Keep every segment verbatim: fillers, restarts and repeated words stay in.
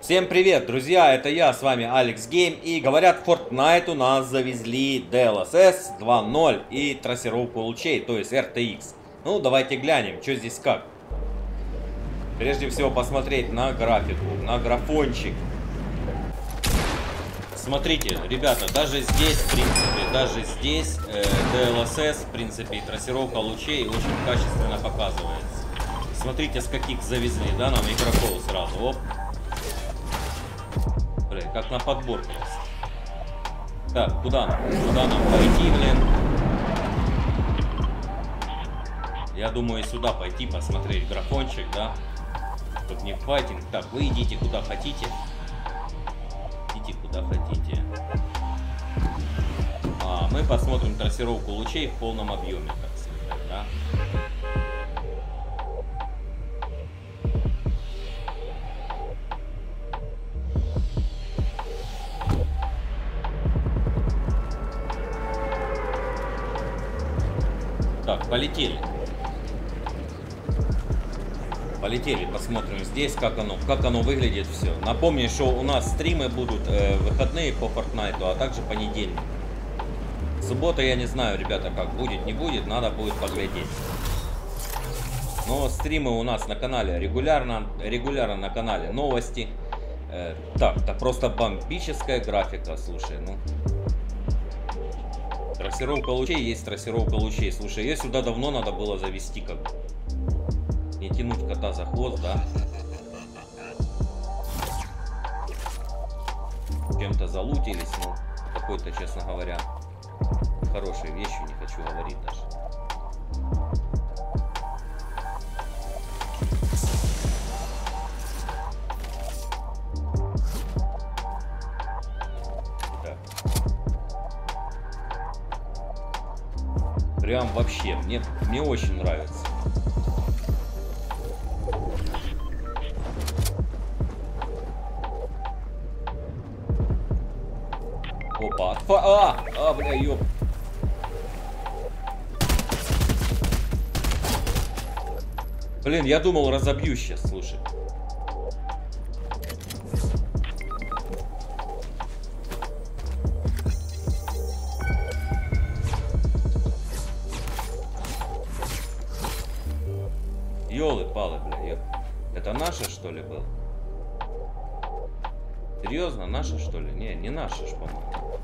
Всем привет, друзья, это я, с вами Алекс Гейм, и говорят, в Fortnite у нас завезли ди эл эс эс два ноль и трассировку лучей, то есть эр тэ икс. Ну, давайте глянем, что здесь как. Прежде всего посмотреть на графику, на графончик. Смотрите, ребята, даже здесь, в принципе, даже здесь э, ди эл эс эс, в принципе, и трассировка лучей очень качественно показывается. Смотрите, с каких завезли, да, нам игроков сразу, оп. Блин, как на подборке. Так, куда нам? Куда нам пойти, блин? Я думаю, сюда пойти, посмотреть графончик, да? Тут не файтинг. Так, вы идите куда хотите. Идите куда хотите. А, мы посмотрим трассировку лучей в полном объеме, так сказать, да? Так, полетели. Полетели, посмотрим здесь, как оно, как оно выглядит все. Напомню, что у нас стримы будут э, выходные по Fortnite, а также понедельник. Суббота я не знаю, ребята, как будет, не будет, надо будет поглядеть. Но стримы у нас на канале регулярно, регулярно на канале новости. Э, так, это просто бомбическая графика, слушай, ну. Трассировка лучей есть трассировка лучей. Слушай, ее сюда давно надо было завести, как бы. Не тянуть кота за хвост, да? Чем-то залутились, ну, какой-то, честно говоря, хорошие вещи, не хочу говорить даже. Так. Прям вообще, мне, мне очень нравится. Опа, отфа... А, а, бля, ёп. Блин, я думал, разобью сейчас, слушай. Ёлы-палы, бля, ёп. Это наше, что ли, был? Серьезно, наше, что ли? Не, не наше ж, по-моему.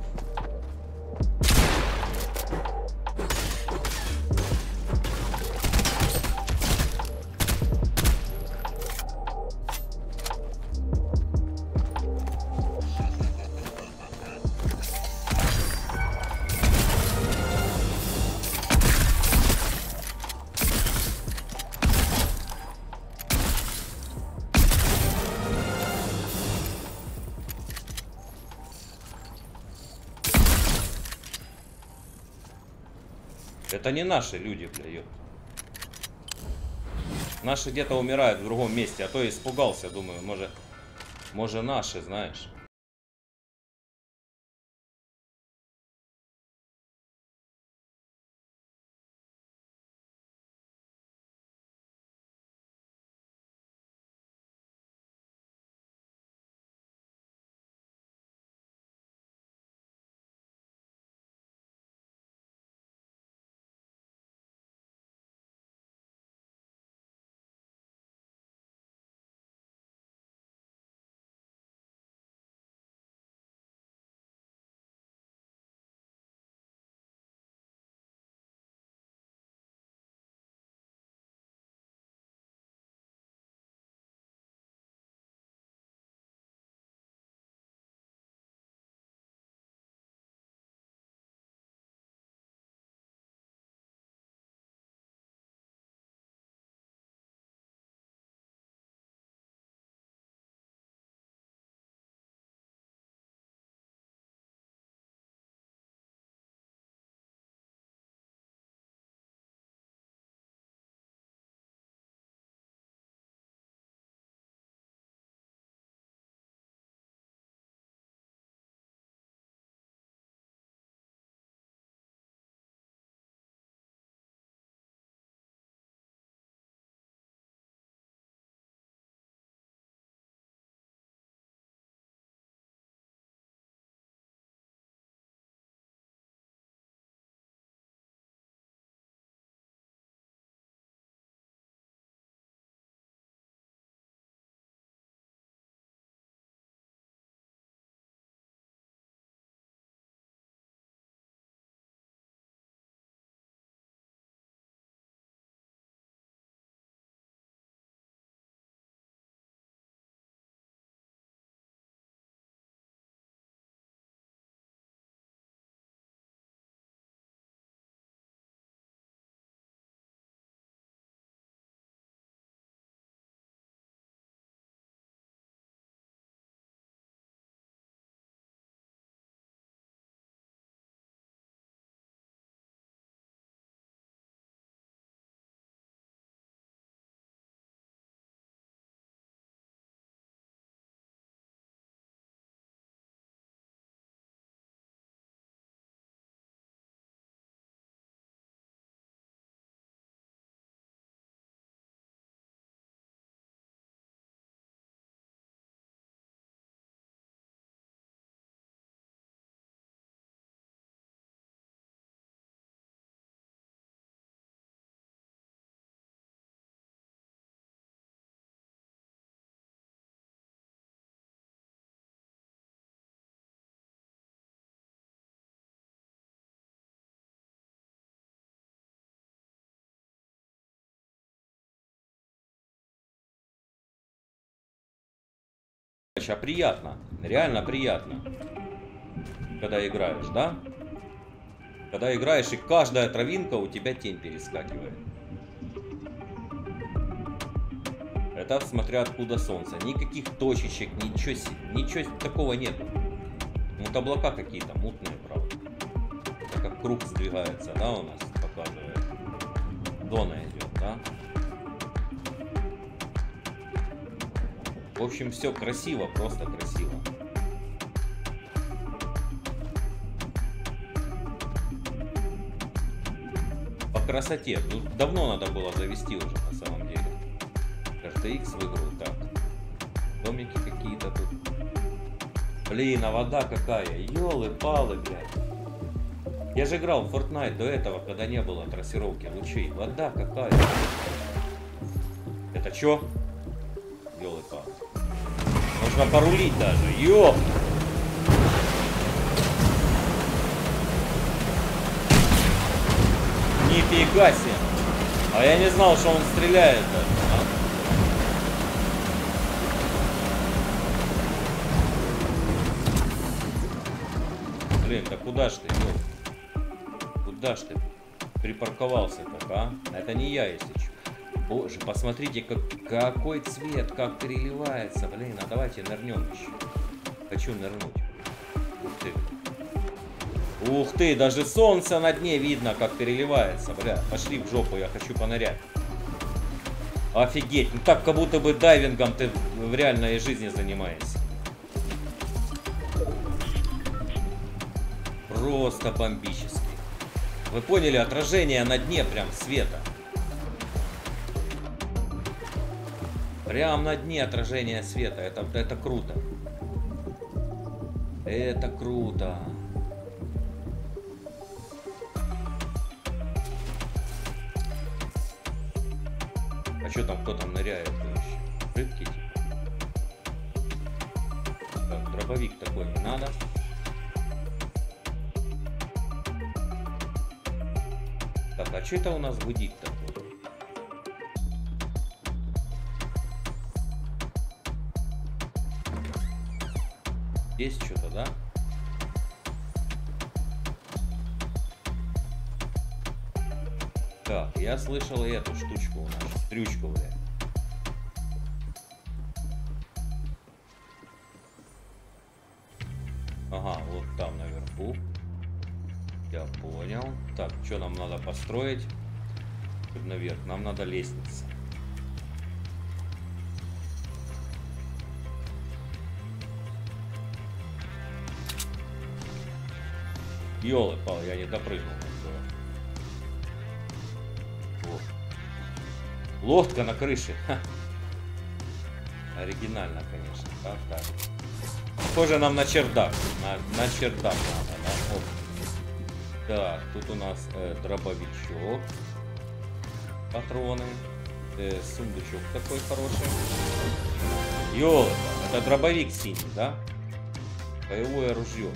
Это не наши люди, бля, ёп. Наши где-то умирают в другом месте, а то я испугался, думаю, может, может наши, знаешь. А приятно, реально приятно, когда играешь, да? Когда играешь, и каждая травинка у тебя тень перескакивает. Это смотря откуда солнце. Никаких точечек, ничего, ничего такого нет. Вот облака какие-то мутные, правда. Это как круг сдвигается, да, у нас показывает. Дона идет, да? В общем, все красиво, просто красиво. По красоте. Тут давно надо было завести уже, на самом деле. эр тэ икс в игру, так. Домики какие-то тут. Блин, а вода какая. Ёлы-палы, блядь. Я же играл в Fortnite до этого, когда не было трассировки лучей. Вода какая. Это чё? Ёлы-палы. Можно порулить даже. Ёп! Нифига себе! А я не знал, что он стреляет даже, а? Блин, да куда ж ты, ёп? Куда ж ты припарковался так, а? Это не я, если что. Боже, посмотрите, как, какой цвет, как переливается. Блин, а давайте нырнем еще. Хочу нырнуть. Ух ты. Ух ты, даже солнце на дне видно, как переливается. Бля, пошли в жопу, я хочу понырять. Офигеть, ну так, как будто бы дайвингом ты в реальной жизни занимаешься. Просто бомбически. Вы поняли, отражение на дне прям света. Прям на дне отражение света. Это, это круто. Это круто. А что там, кто там ныряет вообще? Рыбки? Так, дробовик такой не надо. Так, а что это у нас гудит такое? Здесь что-то, да? Так, я слышал и эту штучку у нас, трючку, блядь. Ага, вот там наверху. Я понял. Так, что нам надо построить? Наверх, нам надо лестница. Ёлы-пал, я не допрыгнул. Вот. Лодка на крыше. Ха. Оригинально, конечно. Так, так. Похоже нам на чердак. На, на чердак надо, да? Вот. Так, тут у нас э, дробовичок. Патроны. Э, сундучок такой хороший. Ёлы-пал, это дробовик синий, да? Боевое ружье.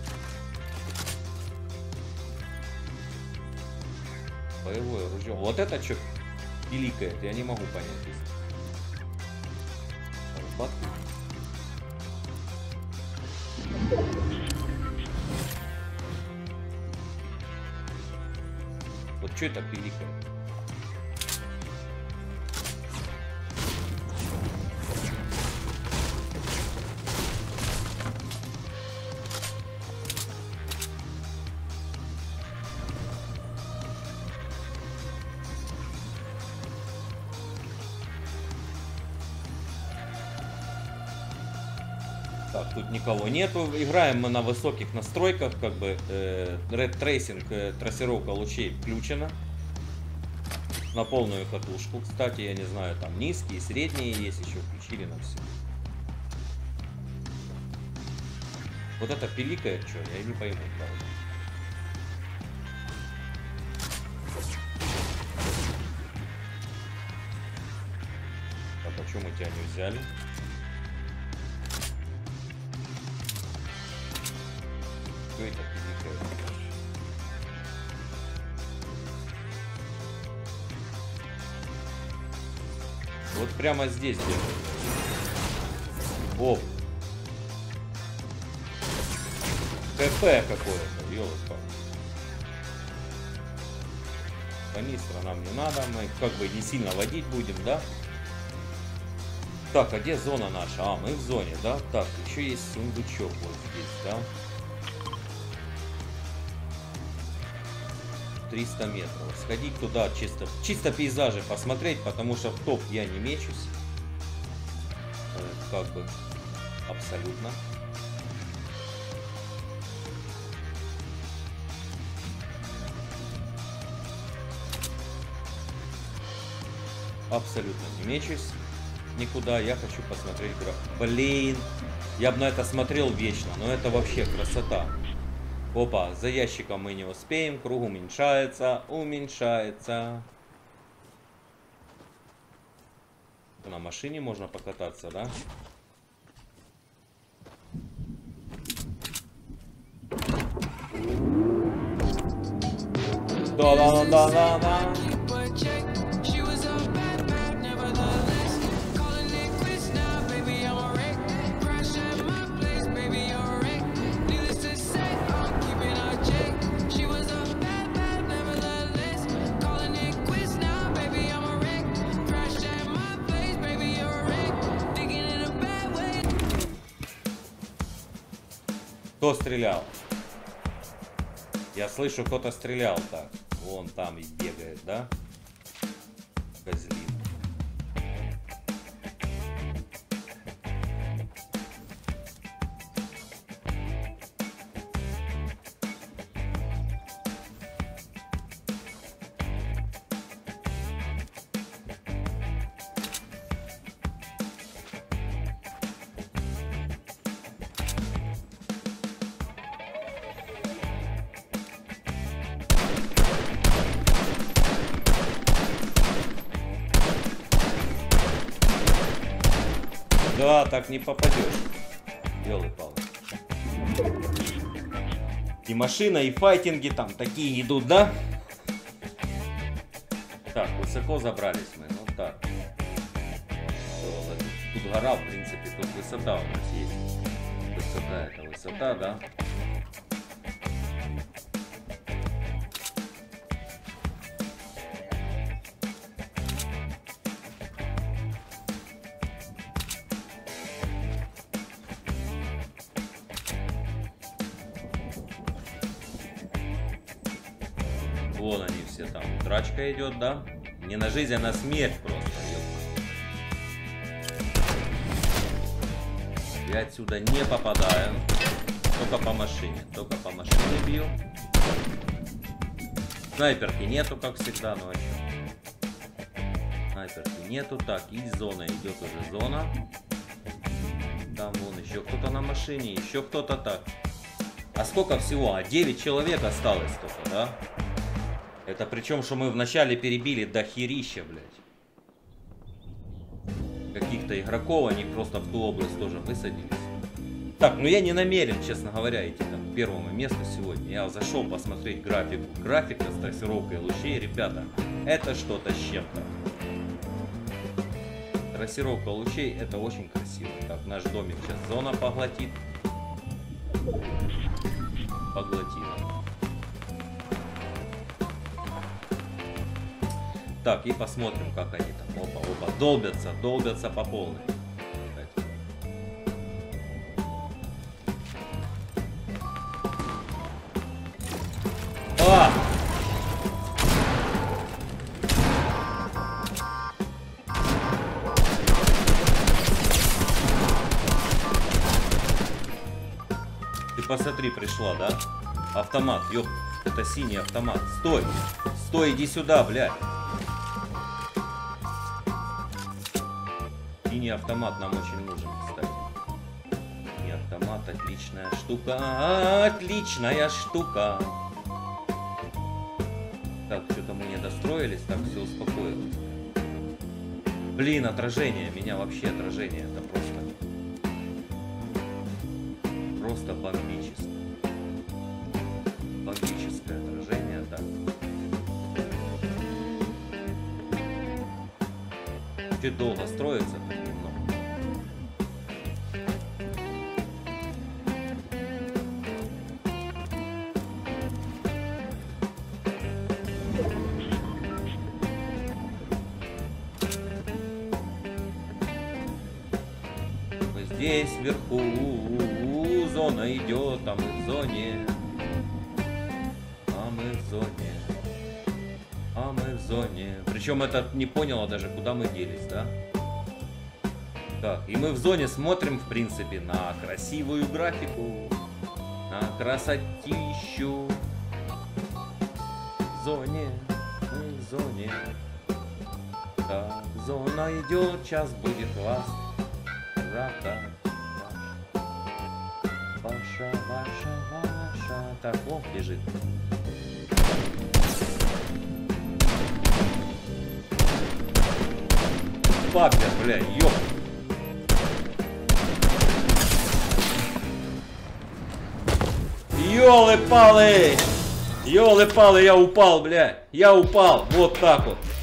Боевое ружье. Вот это что пиликает, я не могу понять. Вот что это пиликает? Так, тут никого нету. Играем мы на высоких настройках, как бы э, Red Tracing, э, трассировка лучей включена. На полную катушку. Кстати, я не знаю, там низкие, средние есть еще, включили на все. Вот это пиликает, что? Я не пойму, правда. А почему мы тебя не взяли? Что это пиликает? Вот прямо здесь делают. Оп, КП какое-то, ёлка. Канистра нам не надо, мы как бы не сильно водить будем, да? Так, а где зона наша? А, мы в зоне, да? Так, еще есть сундучок вот здесь, да? триста метров. Сходить туда чисто, чисто пейзажи посмотреть, потому что в топ я не мечусь. Как бы абсолютно. Абсолютно не мечусь никуда. Я хочу посмотреть граф. Блин, я бы на это смотрел вечно, но это вообще красота. Опа, за ящиком мы не успеем. Круг уменьшается, уменьшается. На машине можно покататься, да? Да-да-да-да-да. Кто стрелял? Я слышу, кто-то стрелял так. Вон там и бегает, да? Козлин. Да, так не попадешь. Ёлы-палы. И машина, и файтинги там такие идут, да? Так, высоко забрались мы. Ну так. Тут гора, в принципе, тут высота у нас есть. Высота, это высота, да? Вон они все там. Драчка идет, да? Не на жизнь, а на смерть просто. Я отсюда не попадаю. Только по машине. Только по машине бью. Снайперки нету, как всегда, но еще. Снайперки нету. Так, и зона идет уже зона. Там вон еще кто-то на машине. Еще кто-то так. А сколько всего? А девять человек осталось только, да? Это причем, что мы вначале перебили до херища, блядь. Каких-то игроков, они просто в ту область тоже высадились. Так, ну я не намерен, честно говоря, идти там к первому месту сегодня. Я зашел посмотреть графику. Графика с трассировкой лучей, ребята, это что-то с чем-то. Трассировка лучей, это очень красиво. Так, наш домик сейчас зона поглотит. Поглотила. Так, и посмотрим, как они там, опа, опа, долбятся, долбятся по полной. А! Ты посмотри, пришла, да? Автомат, ёп, это синий автомат. Стой, стой, иди сюда, блядь. Синий автомат нам очень нужен, кстати. Синий автомат, отличная штука, отличная штука. Так, что-то мы не достроились, так, все успокоилось. Блин, отражение, меня вообще отражение, это просто... Просто бомбическое. Бомбическое отражение, так. Чуть долго строится, так немного. здесь вверху зона идет, а мы в зоне. А мы в зоне. А мы в зоне. Причем этот не поняла даже, куда мы делись, да? Так, и мы в зоне смотрим, в принципе, на красивую графику. На красотищу. В зоне. Мы в зоне. Так, зона идет, сейчас будет вас. Правда. Ваша, ваша, ваша. Так, о, лежит. Папер, бля, ёп. Ёлы-палы! Ёлы-палы, я упал, бля. Я упал. Вот так вот.